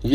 ये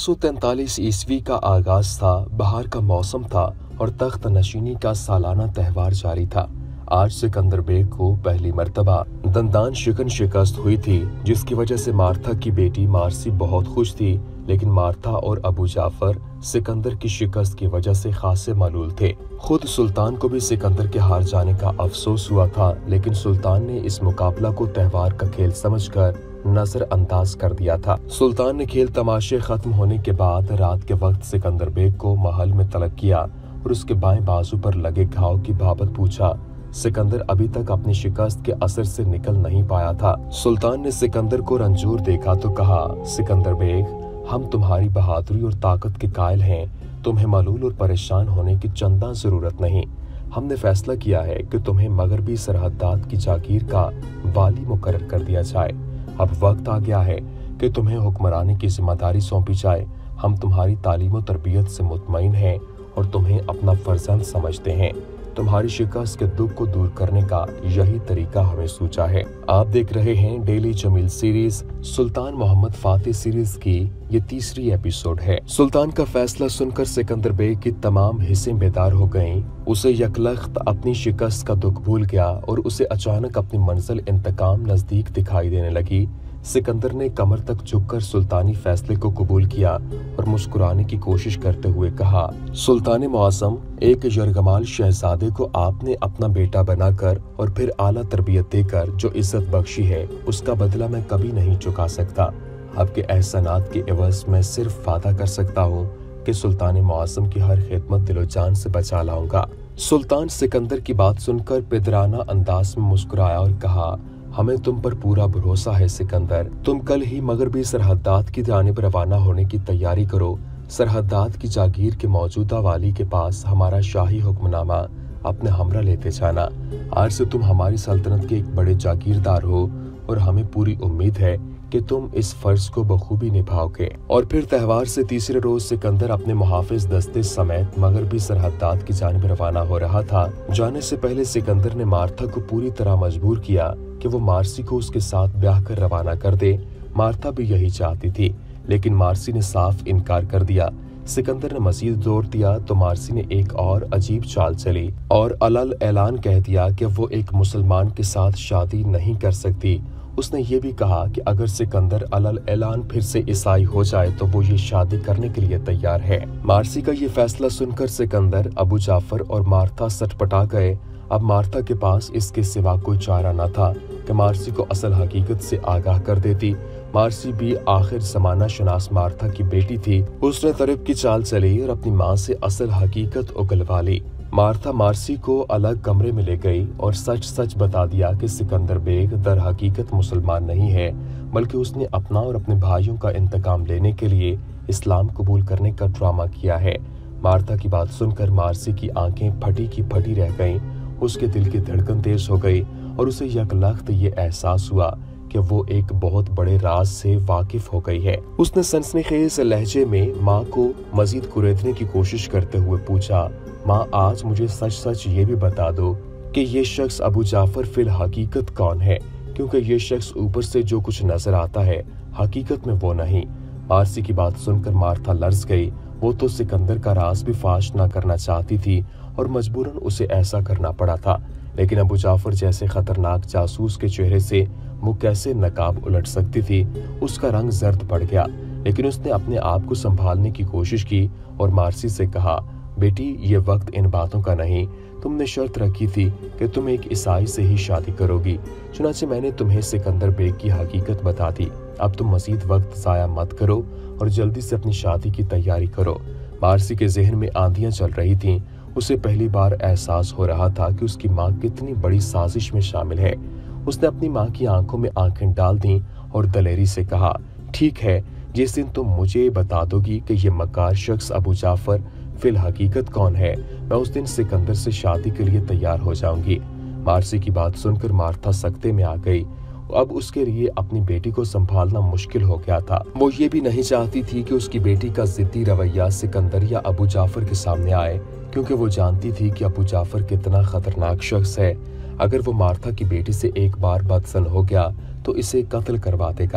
1443 ईस्वी का आगाज था। बहार का मौसम था और तख्त नशीनी का सालाना त्यौहार जारी था। आज सिकंदर बेग को पहली मर्तबा दंदान शिकन शिकस्त हुई थी, जिसकी वजह से मार्था की बेटी मार्सी बहुत खुश थी। लेकिन मार्था और अबू जाफर सिकंदर की शिकस्त की वजह से खासे मलूल थे। खुद सुल्तान को भी सिकंदर के हार जाने का अफसोस हुआ था, लेकिन सुल्तान ने इस मुकाबला को त्यौहार का खेल समझकर नजरअंदाज कर दिया था। सुल्तान ने खेल तमाशे खत्म होने के बाद रात के वक्त सिकंदर बेग को महल में तलब किया और उसके बाएं बाजू पर लगे घाव की बाबत पूछा। सिकंदर अभी तक अपनी शिकस्त के असर से निकल नहीं पाया था। सुल्तान ने सिकंदर को रंजूर देखा तो कहा, सिकंदर बेग, हम तुम्हारी बहादुरी और ताकत के कायल हैं। तुम्हें मलूल और परेशान होने की चंदा जरूरत नहीं। हमने फैसला किया है कि तुम्हें मगरबी सरहदात की जागीर का वाली मुकर्रर कर दिया जाए। अब वक्त आ गया है कि तुम्हें हुक्मरानी की जिम्मेदारी सौंपी जाए। हम तुम्हारी तालीम और तरबियत से मुतमईन हैं और तुम्हें अपना फर्जंद समझते हैं। तुम्हारी शिकस्त के दुख को दूर करने का यही तरीका हमें सूझा है। आप देख रहे हैं daily Jamil series. Sultan Mohammad Fateh series की ये तीसरी एपिसोड है। सुल्तान का फैसला सुनकर सिकंदर बेग की तमाम हिस्सें बेदार हो गईं। उसे यकलख्त अपनी शिकस्त का दुख भूल गया और उसे अचानक अपनी मंजिल इंतकाम नजदीक दिखाई देने लगी। सिकंदर ने कमर तक झुककर सुल्तानी फैसले को कबूल किया और मुस्कुराने की कोशिश करते हुए कहा, सुल्तान मुआज़्ज़म, एक यरगमाल शहजादे को आपने अपना बेटा बनाकर और फिर आला तरबियत देकर जो इज्जत बख्शी है, उसका बदला मैं कभी नहीं चुका सकता। आपके एहसानात के एवज मैं सिर्फ वादा कर सकता हूँ कि सुल्तान मुआज़्ज़म की हर खिदमत दिलो जान से बचा लाऊंगा। सुल्तान सिकंदर की बात सुनकर पिदराना अंदाज में मुस्कुराया और कहा, हमें तुम पर पूरा भरोसा है सिकंदर। तुम कल ही मगरबी सरहदात की जानिब रवाना होने की तैयारी करो। सरहदात की जागीर के मौजूदा वाली के पास हमारा शाही हुक्मनामा अपने हमरा लेते जाना। आज से तुम हमारी सल्तनत के एक बड़े जागीरदार हो और हमें पूरी उम्मीद है कि तुम इस फर्ज को बखूबी निभाओगे। और फिर त्यौहार से तीसरे रोज सिकंदर अपने मुहाफिज दस्ते समेत मगरबी सरहदात की जानिब रवाना हो रहा था। जाने से पहले सिकंदर ने मार्था को पूरी तरह मजबूर किया कि वो मार्सी को उसके साथ ब्याह कर रवाना कर दे। मार्था भी यही चाहती थी, लेकिन मार्सी ने साफ इनकार कर दिया। सिकंदर ने मजीद जोर दिया तो मार्सी ने एक और अजीब चाल चली और अलल ऐलान कह दिया कि वो एक मुसलमान के साथ शादी नहीं कर सकती। उसने ये भी कहा कि अगर सिकंदर अलल ऐलान फिर से ईसाई हो जाए तो वो ये शादी करने के लिए तैयार है। मार्सी का ये फैसला सुनकर सिकंदर, अबू जाफर और मार्था सटपटा गए। अब मार्था के पास इसके सिवा कोई चारा न था कि मार्सी को असल हकीकत से आगाह कर देती। मार्सी भी आखिर जमाना शनास मार्था की बेटी थी। उसने तरफ की चाल चली और अपनी माँ से असल हकीकत उगलवा ली। मार्था मार्सी को अलग कमरे में ले गई और सच सच बता दिया कि सिकंदर बेग दर हकीकत मुसलमान नहीं है, बल्कि उसने अपना और अपने भाइयों का इंतकाम लेने के लिए इस्लाम कबूल करने का ड्रामा किया है। मार्था की बात सुनकर मार्सी की आंखें फटी की फटी रह गईं। उसके दिल की धड़कन तेज हो गई और उसे यकलख्त ये एहसास हुआ कि वो एक बहुत बड़े राज से वाकिफ हो गई है। उसने सनसनीखेज लहजे में माँ को मजीद कुरेदने की कोशिश करते हुए पूछा, माँ, आज मुझे सच सच ये भी बता दो कि ये शख्स अबू जाफर फिल हकीकत कौन है, क्योंकि ये शख्स ऊपर से जो कुछ नजर आता है हकीकत में वो नहीं। मार्सी की बात सुनकर मार्था लर्ज गई। वो तो सिकंदर का राज भी फाश ना करना चाहती थी और मजबूरन उसे ऐसा करना पड़ा था, लेकिन अबू जाफर जैसे खतरनाक जासूस के चेहरे से वो कैसे नकाब उलट सकती थी। उसका रंग जर्द पड़ गया, लेकिन उसने अपने आप को संभालने की कोशिश की और मार्सी से कहा, बेटी, ये वक्त इन बातों का नहीं। तुमने शर्त रखी थी कि तुम एक ईसाई से ही शादी करोगी, चुनांचे मैंने तुम्हें सिकंदर बेग की हकीकत बता दी। अब तुम मजीद वक्त जाया मत करो और जल्दी से अपनी शादी की तैयारी करो। मार्सी के जहन में आंधियां चल रही थीं। उसे पहली बार एहसास हो रहा था कि उसकी माँ कितनी बड़ी साजिश में शामिल है। उसने अपनी माँ की आंखों में आंखें डाल दी और दलेरी से कहा, ठीक है, जिस दिन तुम मुझे बता दोगी कि ये मकार शख्स अबू जाफर फिल हकीकत कौन है, मैं उस दिन सिकंदर से शादी के लिए तैयार हो जाऊंगी। मार्सी की बात सुनकर मार्था सकते में आ गई। अब उसके लिए अपनी बेटी को संभालना मुश्किल हो गया था। वो ये भी नहीं चाहती थी कि उसकी बेटी का जिद्दी रवैया सिकंदर या अबू जाफर के सामने आए, क्योंकि वो जानती थी कि अबू जाफर कितना खतरनाक शख्स है। अगर वो मार्था की बेटी से एक बार बदसन हो गया तो इसे कत्ल करवा देगा।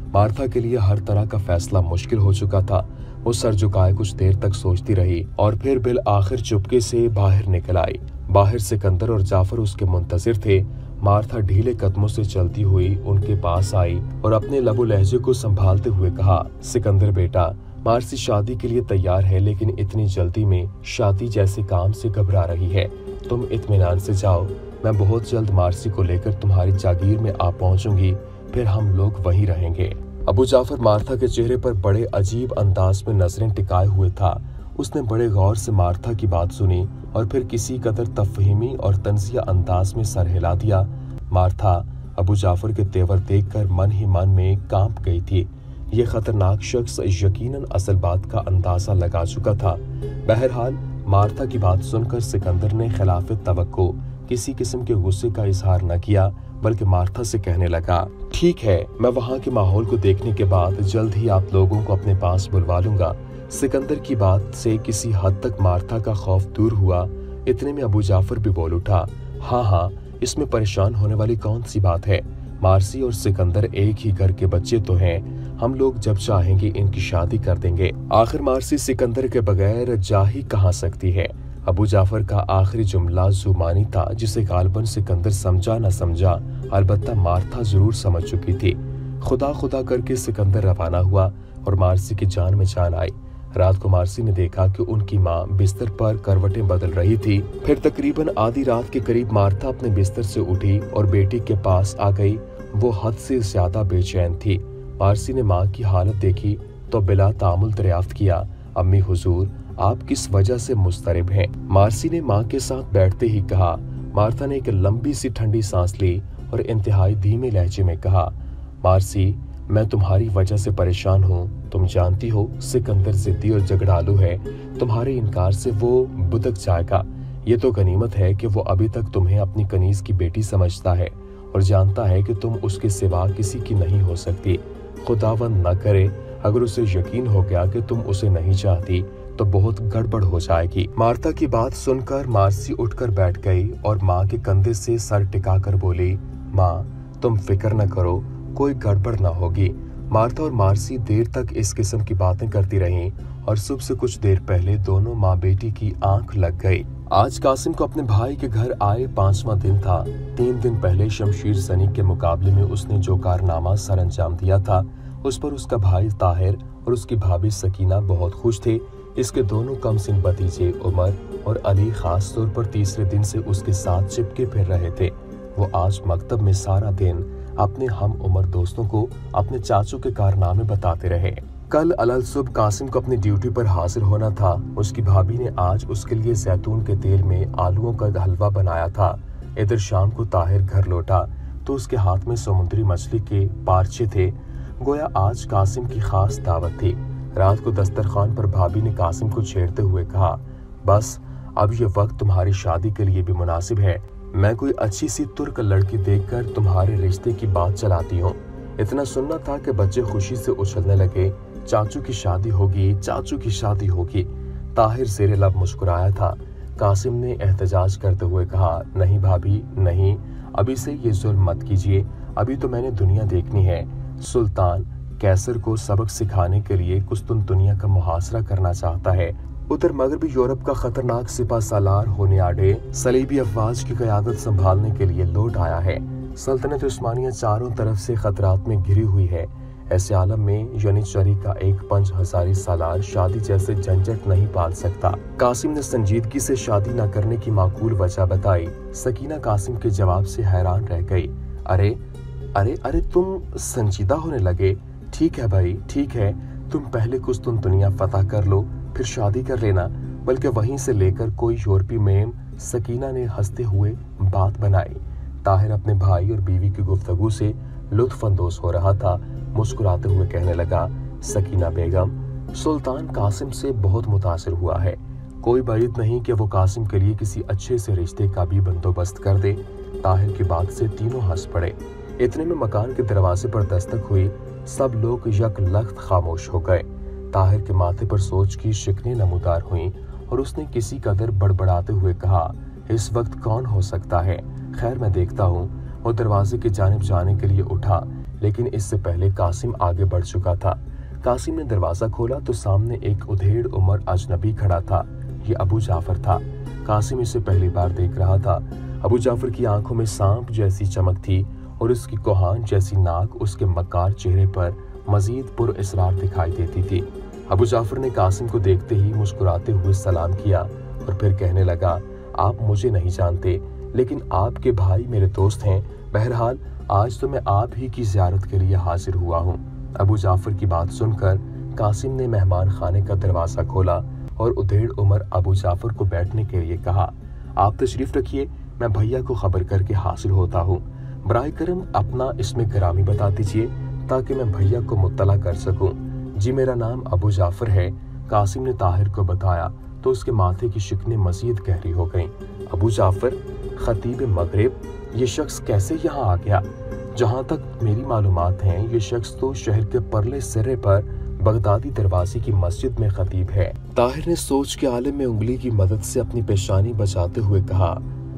मार्था के लिए हर तरह का फैसला मुश्किल हो चुका था। वो सर झुकाए कुछ देर तक सोचती रही और फिर बिल आखिर चुपके से बाहर निकल आई। बाहर सिकंदर और जाफर उसके मुंतजिर थे। मार्था ढीले कदमों से चलती हुई उनके पास आई और अपने लबो लहजे को संभालते हुए कहा, सिकंदर बेटा, मार्सी शादी के लिए तैयार है, लेकिन इतनी जल्दी में शादी जैसे काम से घबरा रही है। तुम इत्मीनान से जाओ, मैं बहुत जल्द मार्सी को लेकर तुम्हारी जागीर में आ पहुंचूंगी, फिर हम लोग वहीं रहेंगे। अबू जाफर मार्था के चेहरे पर बड़े अजीब अंदाज में नजरें टिकाए हुए था। उसने बड़े गौर से मार्था की बात सुनी और फिर किसी कदर तफहीमी और तंजिया अंदाज में सर हिला दिया। मार्था अबू जाफर के तेवर देखकर मन ही मन में कांप गई थी। ये खतरनाक शख्स यकीनन असल बात का अंदाजा लगा चुका था। बहरहाल मार्था की बात सुनकर सिकंदर ने खिलाफ तवक्को किसी किस्म के गुस्से का इजहार न किया, बल्कि मार्था से कहने लगा, ठीक है, मैं वहाँ के माहौल को देखने के बाद जल्द ही आप लोगों को अपने पास बुलवा लूंगा। सिकंदर की बात से किसी हद तक मार्था का खौफ दूर हुआ। इतने में अबू जाफर भी बोल उठा, हाँ, इसमें परेशान होने वाली कौन सी बात है। मार्सी और सिकंदर एक ही घर के बच्चे तो हैं, हम लोग जब चाहेंगे इनकी शादी कर देंगे। आखिर मार्सी सिकंदर के बगैर जा ही कहाँ सकती है। अबू जाफर का आखिरी जुमला जुबानी था, जिसे गालिबन सिकंदर समझा न समझा, अलबत्ता मार्था जरूर समझ चुकी थी। खुदा खुदा करके सिकंदर रवाना हुआ और मार्सी की जान में जान आई। रात को मार्सी ने देखा कि उनकी माँ बिस्तर पर करवटें बदल रही थी। फिर तकरीबन आधी रात के करीब मार्था अपने बिस्तर से उठी और बेटी के पास आ गई। वो हद से ज्यादा बेचैन थी। मार्सी ने माँ की हालत देखी तो बिला तामुल दरियाफ्त किया, अम्मी हुजूर, आप किस वजह से मुस्तरिब हैं? मार्सी ने माँ के साथ बैठते ही कहा। मार्था ने एक लंबी सी ठंडी सांस ली और इंतहाई धीमे लहजे में कहा, मार्सी, मैं तुम्हारी वजह से परेशान हूँ। तुम जानती हो सिकंदर जिद्दी और झगड़ालू है, तुम्हारे इनकार से वो बुदक जाएगा। ये तो गनीमत है कि वो अभी तक तुम्हें अपनी कनीज की बेटी समझता है और जानता है कि तुम उसके सिवा किसी की नहीं हो सकती। खुदावंद न करे अगर उसे यकीन हो गया कि तुम उसे नहीं चाहती तो बहुत गड़बड़ हो जाएगी। मार्था की बात सुनकर मार्सी उठकर बैठ गई और माँ के कंधे से सर टिकाकर बोली, माँ, तुम फिक्र न करो, कोई गड़बड़ न होगी। मार्था और मार्सी देर तक इस किस्म की बातें करती रहीं और सुबह से कुछ देर पहले दोनों माँ बेटी की आंख लग गई। आज कासिम को अपने भाई के घर आए 5वां दिन था। 3 दिन पहले शमशीर जनी के मुकाबले में उसने जो कारनामा सर अंजाम दिया था, उस पर उसका भाई ताहिर और उसकी भाभी सकीना बहुत खुश थे। इसके दोनों कमसिन भतीजे उमर और अली खास तौर पर तीसरे दिन से उसके साथ चिपके फिर रहे थे। वो आज मकतब में सारा दिन अपने हम उम्र दोस्तों को अपने चाचू के कारनामे बताते रहे। कल अलल सुबह कासिम को अपनी ड्यूटी पर हाजिर होना था। उसकी भाभी ने आज उसके लिए जैतून के तेल में आलूओं का हलवा बनाया था। इधर शाम को ताहिर घर लौटा तो उसके हाथ में समुद्री मछली के पारचे थे। गोया आज कासिम की खास दावत थी। रात को दस्तरखान पर भाभी ने कासिम को छेड़ते हुए कहा, बस अब ये वक्त तुम्हारी शादी के लिए भी मुनासिब है। मैं कोई अच्छी सी तुर्क लड़की देखकर तुम्हारे रिश्ते की बात चलाती हूँ। इतना सुनना था कि बच्चे खुशी से उछलने लगे, चाचू की शादी होगी, चाचू की शादी होगी। ताहिर ज़ेरे लब मुस्कुराया था। कासिम ने एहतजाज करते हुए कहा, नहीं भाभी, नहीं, अभी से ये जुल्म मत कीजिए, अभी तो मैंने दुनिया देखनी है। सुल्तान कैसर को सबक सिखाने के लिए कुस्तुनतुनिया का मुहासरा करना चाहता है। उधर मगरबी यूरोप का खतरनाक सिपा सालार होनियाडे सलीबी अफवाज की क़यादत संभालने के लिए लौट आया है। सल्तनत उस्मानिया चारों तरफ से खतरात में घिरी हुई है। ऐसे आलम में यनीचरी का एक 5000 सालार शादी जैसे झंझट नहीं पाल सकता। कासिम ने संजीदगी से शादी न करने की माकूल वजह बताई। सकीना कासिम के जवाब से हैरान रह गई। अरे अरे अरे तुम संजीदा होने लगे? ठीक है भाई, ठीक है, तुम पहले कुस्तुनतुनिया फतह कर लो, फिर शादी कर लेना। बल्कि वहीं से लेकर कोई यूरोपी मेम, सकीना ने हंसते हुए बात बनाई। ताहिर अपने भाई और बीवी की गुफ्तगू से लुत्फ अंदोज हो रहा था। मुस्कुराते हुए कहने लगा, सकीना बेगम, सुल्तान कासिम से बहुत मुतासिर हुआ है। कोई बात नहीं कि वो कासिम के लिए किसी अच्छे से रिश्ते का भी बंदोबस्त कर दे। ताहिर की बात से तीनों हंस पड़े। इतने में मकान के दरवाजे पर दस्तक हुई। सब लोग यकलख्त खामोश हो गए। ताहिर के माथे पर सोच की शिकनें नमूदार हुईं और उसने किसी कदर बड़बड़ाते हुए कहा, इस वक्त कौन हो सकता है? खैर मैं देखता हूँ। वो दरवाजे की जानिब जाने के लिए उठा। लेकिन इससे पहले कासिम आगे बढ़ चुका था। कासिम ने दरवाजा खोला तो सामने एक उधेड़ उम्र अजनबी खड़ा था। ये अबू जाफर था। कासिम इसे पहली बार देख रहा था। अबू जाफर की आंखों में सांप जैसी चमक थी और उसकी कोहान जैसी नाक उसके मक्कार चेहरे पर मजीद पुरअसरार दिखाई देती थी। अबू जाफर ने कासिम को देखते ही मुस्कुराते हुए सलाम किया और फिर कहने लगा, आप मुझे नहीं जानते, लेकिन आपके भाई मेरे दोस्त हैं। बहरहाल आज तो मैं आप ही की ज़ियारत के लिए हाजिर हुआ हूँ। अबू जाफर की बात सुनकर कासिम ने मेहमान खाने का दरवाज़ा खोला और उधेड़ उम्र अबू जाफर को बैठने के लिए कहा, आप तशरीफ़ रखिए, मैं भैया को खबर करके हासिल होता हूँ। बराए करम अपना इसमें गिरामी बता दीजिए ताकि मैं भैया को मुत्तला कर सकूँ। जी मेरा नाम अबू जाफर है। कासिम ने ताहिर को बताया तो उसके माथे की शिकनें मजीद गहरी हो गईं। अबू जाफर, खतीब मगरिब, ये शख्स कैसे यहाँ आ गया? जहाँ तक मेरी मालूमात हैं ये शख्स तो शहर के परले सिरे पर बगदादी दरवाजे की मस्जिद में खतीब है। ताहिर ने सोच के आलम में उंगली की मदद से अपनी पेशानी बचाते हुए कहा,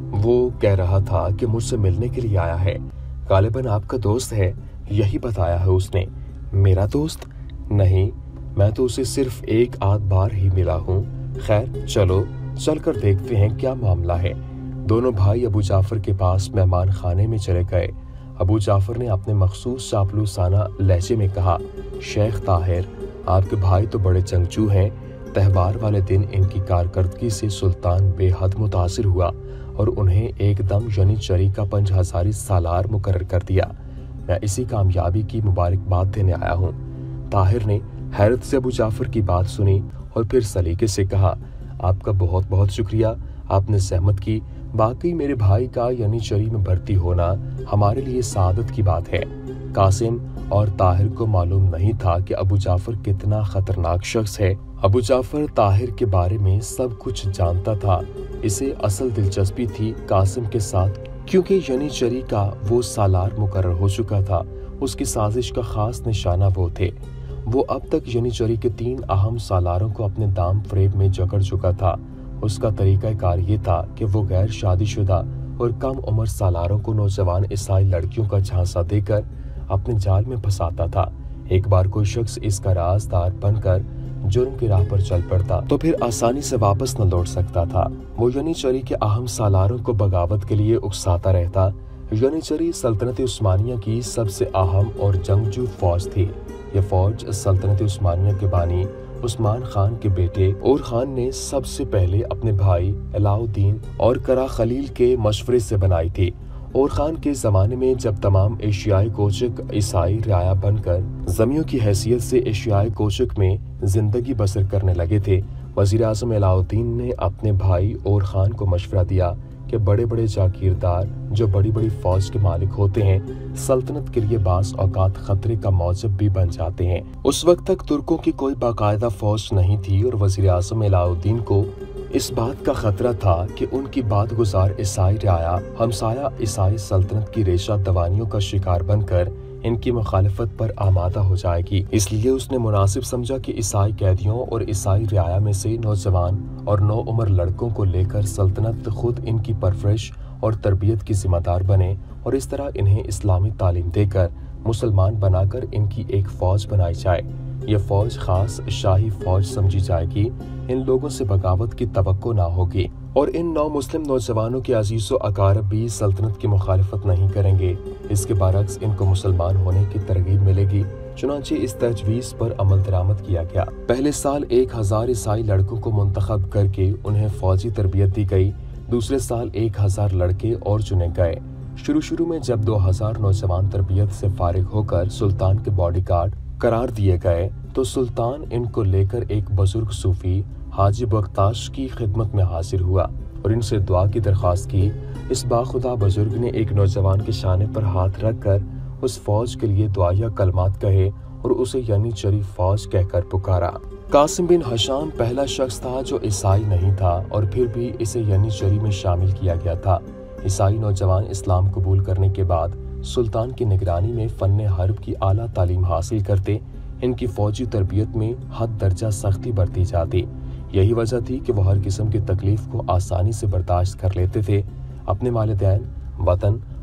वो कह रहा था कि मुझसे मिलने के लिए आया है। गालिबन आपका दोस्त है, यही बताया है उसने। मेरा दोस्त? नहीं, मैं तो उसे सिर्फ एक आध बार ही मिला हूँ। खैर चलो चलकर देखते हैं क्या मामला है। दोनों भाई अबू जाफर के पास मेहमान खाने में चले गए। अबू जाफर ने अपने मखसूस चापलूसाना लहजे में कहा, शेख ताहिर, आपके भाई तो बड़े जंगजू हैं। त्यौहार वाले दिन इनकी कारकर्दगी से सुल्तान बेहद मुतासिर हुआ और उन्हें एकदम यनीचरी का 5000 सालार मुकर्रर कर दिया। मैं इसी कामयाबी की मुबारकबाद देने आया हूँ। ताहिर ने हैरत से अबू जाफर की बात सुनी और फिर सलीके से कहा, आपका बहुत बहुत शुक्रिया, आपने सहमत की। बाकी मेरे भाई का यनीचरी में भर्ती होना हमारे लिए सादत की बात है। कासिम और ताहिर को मालूम नहीं था कि अबू जाफर कितना खतरनाक शख्स है। अबू जाफर ताहिर के बारे में सब कुछ जानता था। इसे असल दिलचस्पी थी कासिम के साथ, क्योंकि यनीचरी का वो सालार मुकर्रर हो चुका था। उसकी साजिश का खास निशाना वो थे। वो अब तक यनीचरी के 3 अहम सालारों को अपने दाम फ्रेब में जकड़ चुका था। उसका तरीक़ाकार ये था कि वो गैर शादीशुदा और कम उम्र सालारों को नौजवान ईसाई लड़कियों का झांसा देकर अपने जाल में फंसाता था। एक बार कोई शख्स इसका राजदार बनकर जुर्म की राह पर चल पड़ता तो फिर आसानी से वापस न लौट सकता था। वो यनीचरी के अहम सालारों को बगावत के लिए उकसाता रहता। यनीचरी सल्तनत उस्मानिया की सबसे अहम और जंगजू फौज थी। ये फौज सल्तनत उस्मानिया के बानी उस्मान खान के बेटे और खान ने सबसे पहले अपने भाई अलाउद्दीन और करा खलील के मशवरे से बनाई थी। और खान के ज़माने में जब तमाम एशियाई कोचक ईसाई रियाया बनकर जमियों की हैसियत से एशियाई कोचक में जिंदगी बसर करने लगे थे, वज़ीर आज़म अलाउद्दीन ने अपने भाई और खान को मशवरा दिया कि बड़े बड़े जागीरदार जो बड़ी बड़ी फौज के मालिक होते हैं सल्तनत के लिए बास औकात खतरे का मौजब भी बन जाते हैं। उस वक्त तक तुर्कों की कोई बाकायदा फौज नहीं थी और वज़ीर आज़म अलाउद्दीन को इस बात का खतरा था कि उनकी बादगुजार ईसाई रियाया हमसाया ईसाई सल्तनत की रेशा दवानियों का शिकार बनकर इनकी मुखालिफत पर आमादा हो जाएगी। इसलिए उसने मुनासिब समझा कि ईसाई कैदियों और ईसाई रियाया में से नौजवान और नौउम्र लड़कों को लेकर सल्तनत खुद इनकी परवरिश और तरबियत की जिम्मेदार बने और इस तरह इन्हें इस्लामी तालीम देकर मुसलमान बनाकर इनकी एक फौज बनाई जाए। यह फौज खास शाही फौज समझी जाएगी। इन लोगों से बगावत की तवक्को ना होगी और इन नौ मुस्लिम नौजवानों के अजीज़ो अकारब भी सल्तनत की मुखालिफत नहीं करेंगे। इसके बरक्स इनको मुसलमान होने की तरगीब मिलेगी। चुनांचे इस तजवीज़ पर अमल दरामद किया गया। पहले साल 1000 ईसाई लड़कों को मुंतखब करके उन्हें फौजी तरबियत दी गई। दूसरे साल 1000 लड़के और चुने गए। शुरू में जब 2000 नौजवान तरबियत से फारिग होकर सुल्तान के बॉडीगार्ड करार दिए गए तो सुल्तान इनको लेकर एक बुजुर्ग सूफी हाजी बख्ताश की खिदमत में हाजिर हुआ और इनसे दुआ की दरख्वास्त की। इस बाखुदा बुजुर्ग ने एक नौजवान के शाने पर हाथ रखकर उस फौज के लिए दुआया कलमात कहे और उसे यनीचरी फौज कहकर पुकारा। कासिम बिन हशाम पहला शख्स था जो ईसाई नहीं था और फिर भी इसे यनीचरी में शामिल किया गया था। ईसाई नौजवान इस्लाम कबूल करने के बाद सुल्तान की निगरानी में फन्ने हर्ब की आला तालीम हासिल करते। इनकी फौजी तरबियत में हद दर्जा सख्ती बरती जाती। यही वजह थी कि वो हर किस्म की तकलीफ को आसानी से बर्दाश्त कर लेते थे। अपने वालिदैन, वतन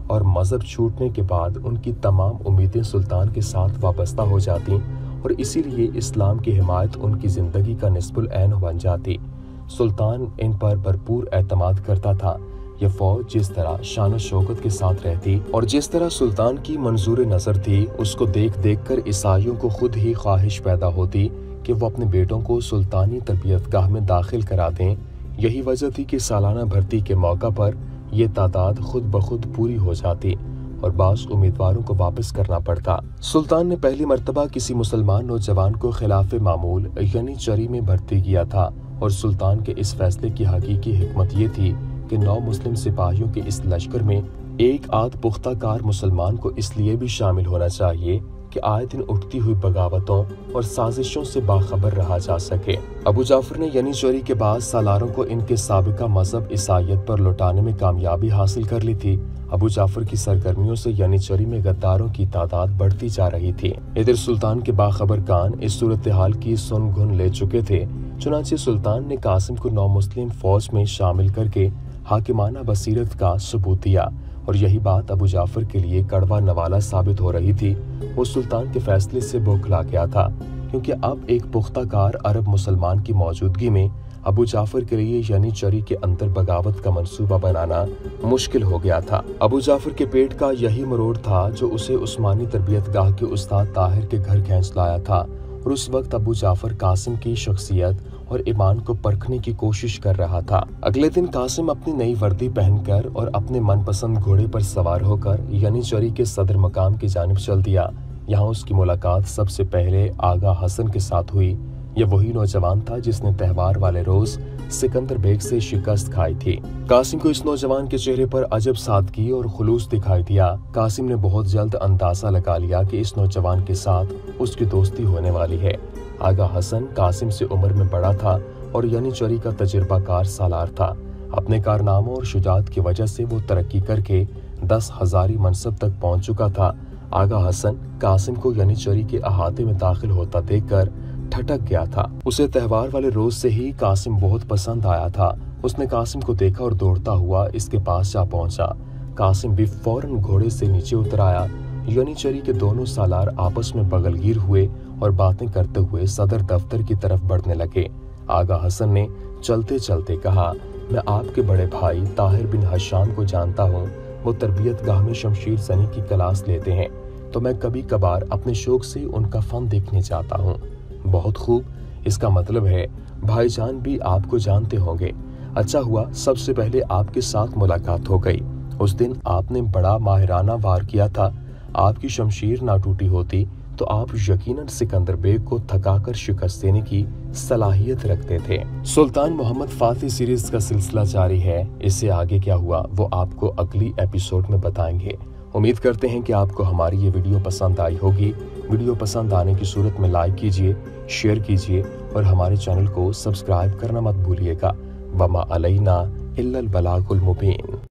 اور مذہب چھوٹنے کے بعد ان کی تمام امیدیں سلطان کے ساتھ وابستہ ہو جاتی اور اسی لیے اسلام کی حمایت ان کی زندگی کا نصف العین بن جاتی۔ سلطان ان پر بھرپور اعتماد کرتا تھا۔ یہ فوج جس طرح شان و شوکت کے ساتھ رہتی اور جس طرح سلطان کی منظور نظر تھی، اس کو دیکھ دیکھ کر عیسائیوں کو خود ہی خواہش پیدا ہوتی کہ وہ اپنے بیٹوں کو سلطانی تربیت گاہ میں داخل کرا دیں۔ یہی وجہ تھی کہ سالانہ بھرتی کے موقع پر یہ تعداد خود بخود پوری ہو جاتی اور بعض امیدواروں کو واپس کرنا پڑتا۔ سلطان نے پہلی مرتبہ کسی مسلمان نوجوان کو خلاف معمول یعنی چری میں بھرتی کیا تھا، اور سلطان کے اس فیصلے کی حقیقی حکمت یہ تھی کہ 9 مسلم سپاہیوں کے اس لشکر میں ایک آدھ پختہ کار مسلمان کو اس لیے بھی شامل ہونا چاہیے کہ آئے دن اٹھتی ہوئی بغاوتوں اور سازشوں سے باخبر رہا جا سکے۔ ابو جعفر نے ینیچری کے بعد سالاروں کو ان کے سابقہ مذہب عیسائیت پر لوٹانے میں کامیابی حاصل کر لی تھی۔ ابو جعفر کی سرگرمیوں سے ینیچری میں غداروں کی تعداد بڑھتی جا رہی تھی۔ ادھر سلطان کے باخبر کان اس صورتحال کی سن گھن لے چکے تھے، چنانچہ سلطان نے قاسم کو 9 مسلم فوج میں شامل کر کے حاکمانہ بصیرت کا ثبوت دیا، اور یہی بات ابو جعفر کے لیے کڑوا نوالا ثابت ہو رہی تھی۔ وہ سلطان کے فیصلے سے بوکھلا گیا تھا، کیونکہ اب ایک پختہ کار عرب مسلمان کی موجودگی میں ابو جعفر کے لیے ینیچری کے اندر بغاوت کا منصوبہ بنانا مشکل ہو گیا تھا۔ ابو جعفر کے پیٹ کا یہی مروڑ تھا جو اسے عثمانی تربیت گاہ کے استاد طاہر کے گھر کھینچ لایا تھا، اور اس وقت ابو جعفر قاسم کی شخصیت اور ایمان کو پرکھنے کی کوشش کر رہا تھا۔ اگلے دن قاسم اپنی نئی وردی پہن کر اور اپنے من پسند گھوڑے پر سوار ہو کر ینیچری کے صدر مقام کی جانب چل دیا۔ یہاں اس کی ملاقات سب سے پہلے آغا حسن کے ساتھ ہوئی۔ یہ وہی نوجوان تھا جس نے تہوار والے روز سکندر بیگ سے شکست کھائی تھی۔ قاسم کو اس نوجوان کے چہرے پر عجب سادگی اور خلوص دکھائی دیا۔ قاسم نے بہت جلد اندازہ لگا لیا کہ اس نوجوان کے ساتھ اس کی دوستی ہونے والی ہے۔ آغا حسن قاسم سے عمر میں بڑا تھا اور ینیچری کا تجربہ کار سالار تھا۔ اپنے کارناموں اور شجاعت کی وجہ سے وہ ترقی کر کے 10 ہزاری منصب تک پہنچ چکا تھا۔ آغا حسن قاسم کو ینیچری کے احاطے میں داخل ہوتا دیکھ کر ٹھٹک گیا تھا۔ اسے تہوار والے روز سے ہی قاسم بہت پسند آیا تھا۔ اس نے قاسم کو دیکھا اور دوڑتا ہوا اس کے پاس جا پہنچا۔ قاسم بھی فوراً گھوڑے سے نیچے اتر آیا۔ ینیچری کے دونوں سالار آپس میں بغل گیر ہوئے اور باتیں کرتے ہوئے صدر دفتر کی طرف بڑھنے لگے۔ آغا حسن نے چلتے چلتے کہا، میں آپ کے بڑے بھائی طاہر بن ہشام کو جانتا ہوں۔ وہ تربیت گاہ میں شمشیر زنی کی کلاس لیتے ہیں، تو میں کبھی کبھار اپنے شوق سے ان کا فن دیکھنے جاتا ہوں۔ بہت خوب، اس کا مطلب ہے بھائی جان بھی آپ کو جانتے ہوں گے۔ اچھا ہوا سب سے پہلے آپ کے ساتھ ملاقات ہو گئی۔ اس دن آپ نے بڑا ماہرانہ وار کیا تھا۔ آپ کی شمشیر نہ ٹوٹی ہوتی تو آپ یقیناً سکندر بیگ کو تھکا کر شکست دینے کی صلاحیت رکھتے تھے۔ سلطان محمد فاتح سیریز کا سلسلہ جاری ہے۔ اس سے آگے کیا ہوا وہ آپ کو اگلی ایپیسوڈ میں بتائیں گے۔ امید کرتے ہیں کہ آپ کو ہماری یہ ویڈیو پسند آئی ہوگی۔ ویڈیو پسند آنے کی صورت میں لائک کیجیے، شیئر کیجیے اور ہمارے چینل کو سبسکرائب کرنا مت بھولیے گا۔ وما علینا الا البلاغ المبین۔